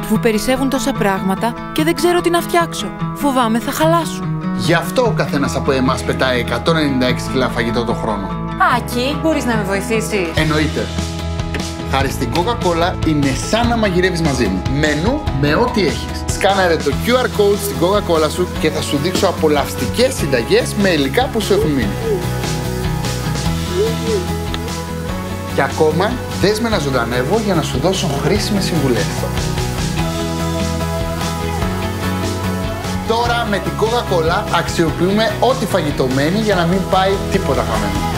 που περισσεύουν τόσα πράγματα και δεν ξέρω τι να φτιάξω. Φοβάμαι θα χαλάσουν. Γι' αυτό ο καθένας από εμάς πετάει 196 κιλά φαγητό το χρόνο. Άκη, μπορείς να με βοηθήσεις? Εννοείται. Χάρη στην Coca-Cola είναι σαν να μαγειρεύεις μαζί μου. Μενού με ό,τι έχεις. Σκάναρε το QR code στην Coca-Cola σου και θα σου δείξω απολαυστικές συνταγές με υλικά που σου έχουν μείνει. Και ακόμα, δες με να ζωντανεύω για να σου δώσω χρήσιμες συμβουλές. Τώρα με την Coca-Cola αξιοποιούμε ό,τι φαγητό μένει για να μην πάει τίποτα χαμένο.